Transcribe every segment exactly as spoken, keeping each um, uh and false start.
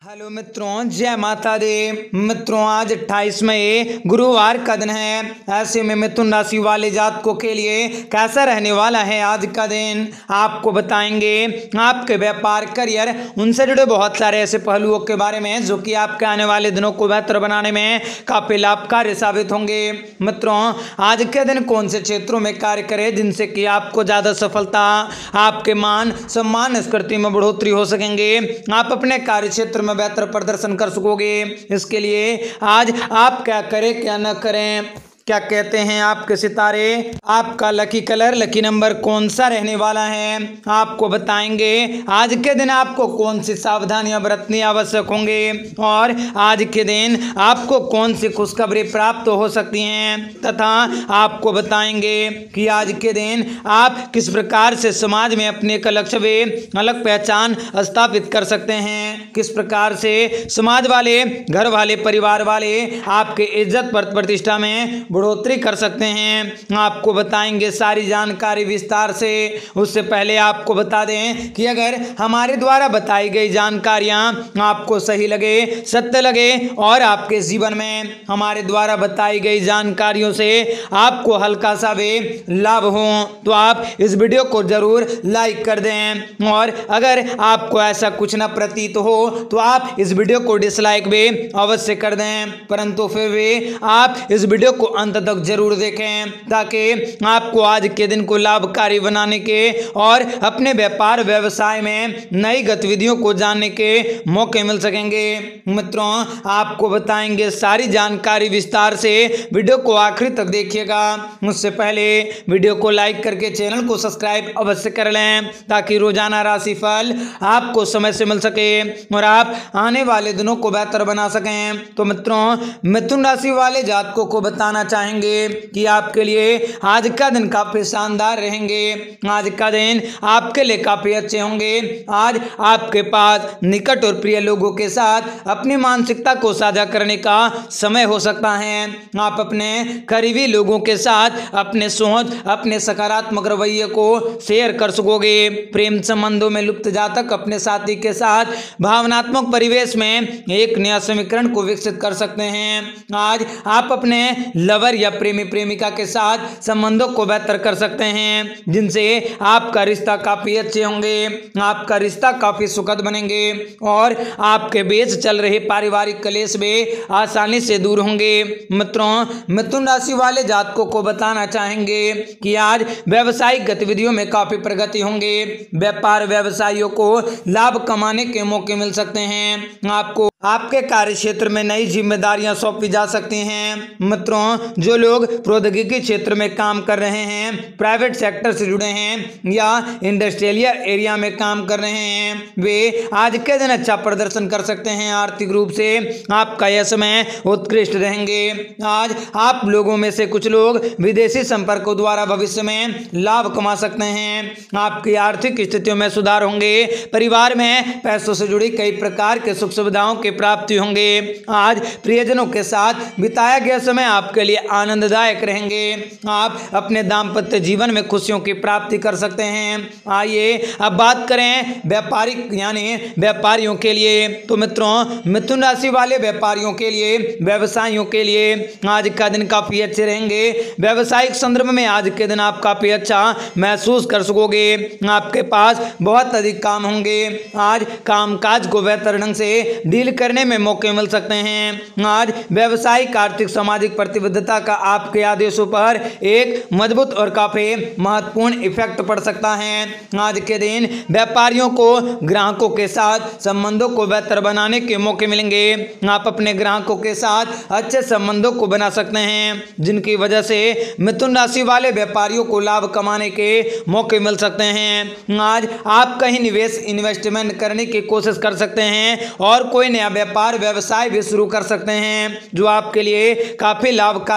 Hello मित्रों, जय माता दी। मित्रों, आज अट्ठाईस मई गुरुवार का दिन है। ऐसे में मिथुन राशि वाले जातकों के लिए कैसा रहने वाला है आज का दिन, आपको बताएंगे। आपके व्यापार, करियर, उनसे जुड़े बहुत सारे ऐसे पहलुओं के बारे में जो कि आपके आने वाले दिनों को बेहतर बनाने में काफी लाभकारी साबित होंगे। मित्रों, आज के दिन कौन से क्षेत्रों में कार्य करें जिनसे कि आपको ज्यादा सफलता, आपके मान सम्मान, स्कृति में बढ़ोतरी हो सकेंगे, आप अपने कार्य क्षेत्र में बेहतर प्रदर्शन कर सकोगे। इसके लिए आज आप क्या करें क्या न करें, क्या कहते हैं आपके सितारे, आपका लकी कलर, लकी नंबर कौन सा रहने वाला है, आपको बताएंगे। आज के दिन आपको कौन सी सावधानियां बरतनी आवश्यक होंगे और आज के दिन आपको कौन सी खुशखबरी प्राप्त हो सकती हैं, तथा आपको बताएंगे कि आज के दिन आप किस प्रकार से समाज में अपने एक अलग छवि, अलग पहचान स्थापित कर सकते हैं, किस प्रकार से समाज वाले, घर वाले, परिवार वाले आपके इज्जत पर प्रतिष्ठा में बढ़ोतरी कर सकते हैं। आपको बताएंगे सारी जानकारी विस्तार से। उससे पहले आपको बता दें कि अगर हमारे द्वारा बताई गई जानकारियां आपको सही लगे, सत्य लगे और आपके जीवन में हमारे द्वारा बताई गई जानकारियों से आपको हल्का सा भी लाभ हो तो आप इस वीडियो को जरूर लाइक कर दें, और अगर आपको ऐसा कुछ न प्रतीत हो तो आप इस वीडियो को डिसलाइक भी अवश्य कर दें। परंतु फिर भी आप इस वीडियो को अंत तक जरूर देखें ताकि आपको आज के दिन को लाभकारी बनाने के और अपने व्यापार व्यवसाय में नई गतिविधियों को जानने के मौके मिल सकेंगे। मित्रों, आपको बताएंगे सारी जानकारी विस्तार से, वीडियो को आखिरी तक देखिएगा। उससे पहले वीडियो को लाइक करके चैनल को सब्सक्राइब अवश्य कर लें ताकि रोजाना राशिफल आपको समय से मिल सके और आप आने वाले दिनों को बेहतर बना सकें। तो मित्रों, मिथुन राशि वाले जातकों को बताना चाहेंगे कि आपके लिए आज का दिन काफी शानदार रहेंगे। आज का दिन आपके लिए काफी अच्छे होंगे। आज आपके पास निकट और प्रिय लोगों के साथ अपनी मानसिकता को साझा करने का समय हो सकता है। आप अपने करीबी लोगों के साथ अपने सोच, अपने सकारात्मक रवैये को शेयर कर सकोगे। प्रेम संबंधों में लुप्त जातक अपने साथी के साथ भावनात्मक परिवेश में एक नया समीकरण को विकसित कर सकते हैं। आज आप अपने लवर या प्रेमी प्रेमिका के साथ संबंधों को बेहतर कर सकते हैं जिनसे आपका रिश्ता काफी अच्छे होंगे, आपका रिश्ता काफी सुखद बनेंगे और आपके बीच चल रहे पारिवारिक कलेश भी आसानी से दूर होंगे। मित्रों, मिथुन राशि वाले जातकों को बताना चाहेंगे कि आज व्यावसायिक गतिविधियों में काफी प्रगति होंगे। व्यापार व्यवसायियों को लाभ कमाने के मौके मिल सकते हैं। आपको आपके कार्य क्षेत्र में नई जिम्मेदारियां सौंपी जा सकती हैं। मित्रों, जो लोग प्रौद्योगिकी क्षेत्र में काम कर रहे हैं, प्राइवेट सेक्टर से जुड़े हैं या इंडस्ट्रियल एरिया में काम कर रहे हैं, वे आज के दिन अच्छा प्रदर्शन कर सकते हैं। आर्थिक रूप से आपका यह समय उत्कृष्ट रहेंगे। आज आप लोगों में से कुछ लोग विदेशी संपर्कों द्वारा भविष्य में लाभ कमा सकते हैं। आपकी आर्थिक स्थितियों में सुधार होंगे। परिवार में पैसों से जुड़ी कई प्रकार के सुख सुविधाओं की प्राप्ति होंगे। आज प्रियजनों के साथ बिताया गया समय आपके लिए आनंददायक रहेंगे। आप अपने दाम्पत्य जीवन में खुशियों की प्राप्ति कर सकते हैं। आइए अब बात करें व्यापारिक यानी व्यापारियों के लिए। तो मित्रों, मिथुन राशि वाले व्यापारियों के लिए, व्यवसायियों के लिए आज का दिन काफी अच्छे रहेंगे। व्यवसायिक संदर्भ में आज के दिन आप काफी अच्छा महसूस कर सकोगे। आपके पास बहुत अधिक काम होंगे। आज कामकाज को बेहतर ढंग से डील करने में मौके मिल सकते हैं। आज व्यवसायिक, आर्थिक, सामाजिक प्रतिबद्धता का आपके आदेशों पर एक मजबूत और काफी महत्वपूर्ण इफेक्ट पड़ सकता है। आज के दिन व्यापारियों को ग्राहकों के साथ संबंधों को बेहतर बनाने के मौके मिलेंगे। आप अपने ग्राहकों के साथ अच्छे संबंधों को बना सकते हैं जिनकी वजह से मिथुन राशि वाले व्यापारियों को लाभ कमाने के मौके मिल सकते हैं। आज आप कहीं निवेश इन्वेस्टमेंट करने की कोशिश कर सकते हैं और कोई नया व्यापार व्यवसाय भी शुरू कर सकते हैं जो आपके लिए काफी लाभकारी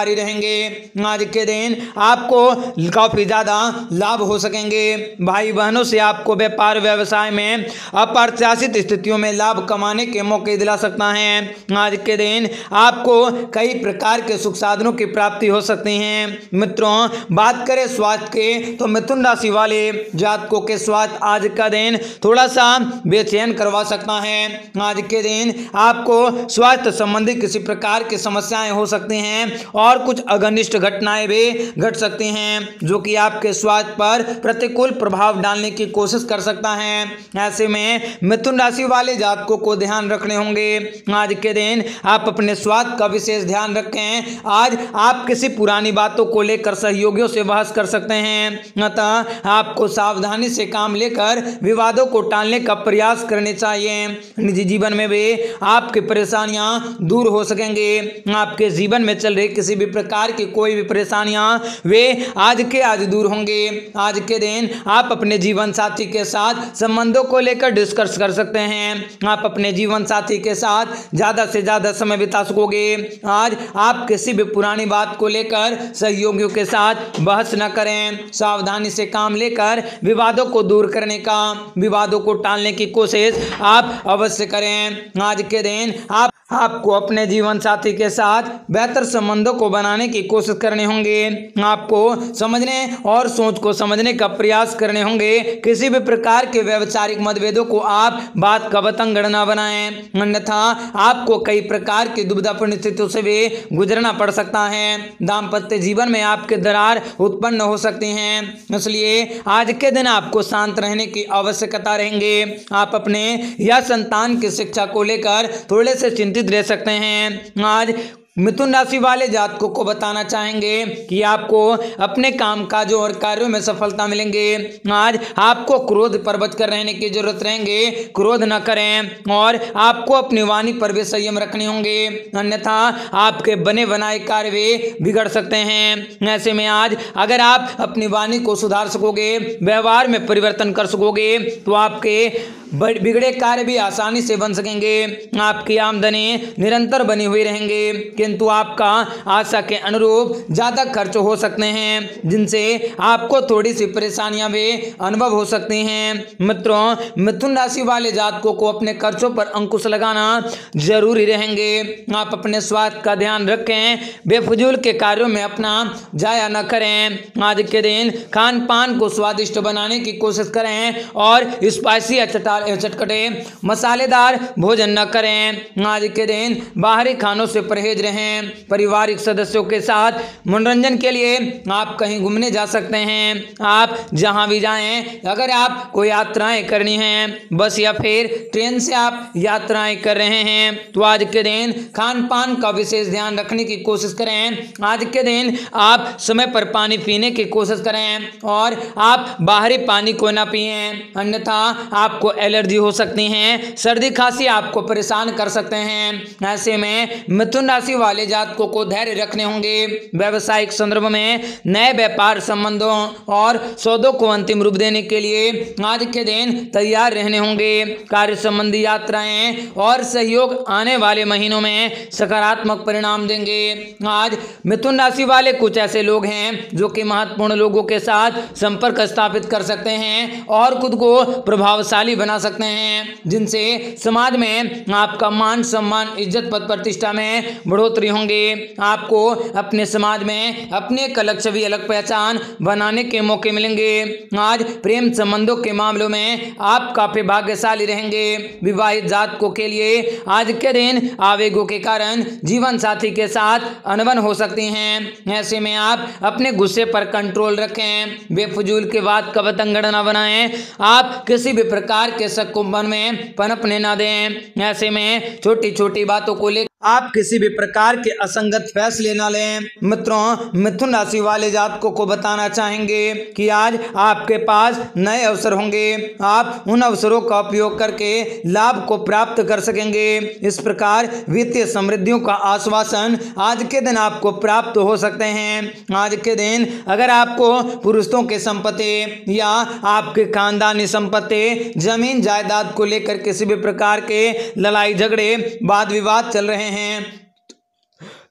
व्यापारी रहेंगे। आज के दिन आपको काफी ज्यादा लाभ हो सकेंगे। भाई बहनों से आपको व्यापार व्यवसाय में अप्रत्याशित स्थितियों में लाभ कमाने के मौके दिला सकता है। आज के दिन आपको कई प्रकार के सुख साधनों की प्राप्ति हो सकती है। मित्रों, बात करें स्वास्थ्य के तो मिथुन राशि वाले जातकों के स्वास्थ्य आज का दिन थोड़ा सा बेचैन करवा सकता है। आज के दिन आपको स्वास्थ्य संबंधी किसी प्रकार की समस्याएं हो सकती हैं और कुछ अघनिष्ठ घटनाएं भी घट सकती हैं जो कि आपके स्वास्थ्य पर प्रतिकूल प्रभाव डालने की कोशिश कर सकता है। ऐसे में मिथुन राशि वाले जातकों को ध्यान रखने होंगे। आज के दिन आप अपने स्वास्थ्य का विशेष ध्यान रखें। आज आप किसी पुरानी बातों को लेकर सहयोगियों से बहस कर सकते हैं, अतः आपको सावधानी से काम लेकर विवादों को टालने का प्रयास करने चाहिए। निजी जीवन में भी आपकी परेशानियां दूर हो सकेंगे। आपके जीवन में चल रही किसी भी प्रकार की कोई भी परेशानियां वे आज के आज दूर होंगे। आज के दिन आप अपने जीवन साथी के साथ संबंधों को लेकर डिस्कस कर सकते हैं। आप अपने जीवन साथी के साथ ज्यादा से ज्यादा समय बिता सकोगे। आज आप किसी भी पुरानी बात को लेकर सहयोगियों के साथ बहस न करें। सावधानी से काम लेकर विवादों को दूर करने का, विवादों को टालने की कोशिश आप अवश्य करें। आज के दिन आप आपको अपने जीवन साथी के साथ बेहतर संबंधों को बनाने की कोशिश करने होंगे। आपको समझने और सोच को समझने का प्रयास करने होंगे। किसी भी प्रकार के वैचारिक मतभेदों को आप बात का बतंगड़ न बनाएं, अन्यथा आपको कई प्रकार की दुविधा परिस्थितियों से भी गुजरना पड़ सकता है। दाम्पत्य जीवन में आपके दरार उत्पन्न हो सकती हैं, इसलिए आज के दिन आपको शांत रहने की आवश्यकता रहेंगे। आप अपने या संतान की शिक्षा को लेकर थोड़े से चिंतित रह सकते हैं। आज मिथुन राशि वाले जातकों को बताना चाहेंगे कि आपको अपने काम काजों और कार्यों में सफलता मिलेंगे। आज आपको क्रोध पर बचकर रहने की जरूरत रहेंगे। क्रोध न करें और आपको अपनी वाणी पर भी संयम रखने होंगे, अन्यथा आपके बने बनाए कार्य भी बिगड़ सकते हैं। ऐसे में आज अगर आप अपनी वाणी को सुधार सकोगे, व्यवहार में परिवर्तन कर सकोगे, तो आपके बिगड़े कार्य भी आसानी से बन सकेंगे। आपकी आमदनी निरंतर बनी हुई रहेंगे, किंतु आपका आशा के अनुरूप ज्यादा खर्च हो सकते हैं, जिनसे आपको थोड़ी सी परेशानियां भी अनुभव हो सकती हैं। मित्रों, मिथुन राशि वाले जातकों को अपने खर्चों पर अंकुश लगाना जरूरी रहेंगे। आप अपने स्वास्थ्य का ध्यान रखें, बेफजूल के कार्यों में अपना जाया न करें। आज के दिन खान पान को स्वादिष्ट बनाने की कोशिश करें और स्पाइसी या चटा चटपटे मसालेदार भोजन न करें। आज के दिन बाहरी खानों से परहेज रहें। पारिवारिक सदस्यों के साथ मनोरंजन के लिए आप कहीं घूमने जा सकते हैं। आप जहां भी जाएं, अगर आप कोई यात्राएं करनी हैं, बस या फिर ट्रेन से आप यात्राएं कर रहे हैं, तो आज के दिन खान पान का विशेष ध्यान रखने की कोशिश करें। आज के दिन आप समय पर पानी पीने की कोशिश करें और आप बाहरी पानी को न पिएं, अन्यथा आपको एलर्जी हो सकती है, सर्दी खांसी आपको परेशान कर सकते हैं। ऐसे में मिथुन राशि वाले जातकों को धैर्य रखने होंगे। व्यावसायिक संदर्भ में नए व्यापार संबंधों और सौदों को अंतिम रूप देने के लिए आज के दिन तैयार रहने होंगे। कार्य संबंधी यात्राएं और सहयोग आने वाले महीनों में सकारात्मक परिणाम देंगे। आज मिथुन राशि वाले कुछ ऐसे लोग हैं जो कि महत्वपूर्ण लोगों के साथ संपर्क स्थापित कर सकते हैं और खुद को प्रभावशाली बना सकते हैं, जिनसे समाज में आपका मान सम्मान इज्जत पद प्रतिष्ठा में बढ़ोतरी होंगे। आपको अपने समाज में अपने एक अलग छवि अलग पहचान बनाने के मौके मिलेंगे। आज प्रेम संबंधों के मामलों में आप काफी भाग्यशाली रहेंगे। विवाहित जातकों के लिए आज के दिन आवेगों के कारण जीवन साथी के साथ अनबन हो सकती हैं। ऐसे में आप अपने गुस्से पर कंट्रोल रखें, बेफजूल के बात का बतंगड़ न बनाएं। आप किसी भी प्रकार के शक को मन में पनपने न दें। ऐसे में छोटी छोटी बातों को लेकर आप किसी भी प्रकार के असंगत फैसले न लें। मित्रों, मिथुन राशि वाले जातकों को बताना चाहेंगे कि आज आपके पास नए अवसर होंगे। आप उन अवसरों का उपयोग करके लाभ को प्राप्त कर सकेंगे। इस प्रकार वित्तीय समृद्धियों का आश्वासन आज के दिन आपको प्राप्त हो सकते हैं। आज के दिन अगर आपको पुरुषों के संपत्ति या आपके खानदानी संपत्ति, जमीन जायदाद को लेकर किसी भी प्रकार के लड़ाई झगड़े वाद विवाद चल रहे हैं,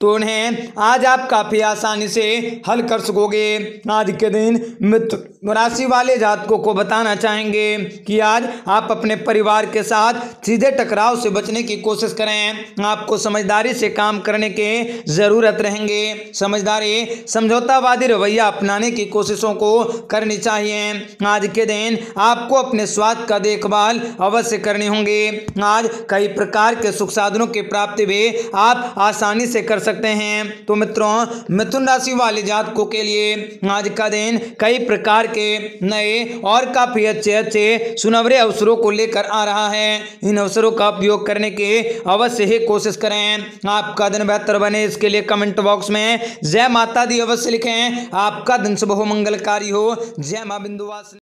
तो उन्हें आज आप काफी आसानी से हल कर सकोगे। आज के दिन मिथुन राशि वाले जातकों को बताना चाहेंगे कि आज आप अपने परिवार के साथ सीधे टकराव से बचने की कोशिश करें। आपको समझदारी से काम करने की जरूरत रहेंगे। समझदारी समझौतावादी रवैया अपनाने की कोशिशों को करनी चाहिए। आज के दिन आपको अपने स्वास्थ्य का देखभाल अवश्य करनी होंगी। आज कई प्रकार के सुख साधनों की प्राप्ति भी आप आसानी से कर सकते हैं। तो मित्रों, मिथुन राशि वाले जातकों के लिए आज का दिन कई प्रकार के नए और काफी अच्छे अच्छे सुनहरे अवसरों को लेकर आ रहा है। इन अवसरों का उपयोग करने की अवश्य ही कोशिश करें। आपका दिन बेहतर बने, इसके लिए कमेंट बॉक्स में जय माता दी अवश्य लिखें। आपका दिन शुभ हो, मंगलकारी हो। जय मां विंध्यवासिनी।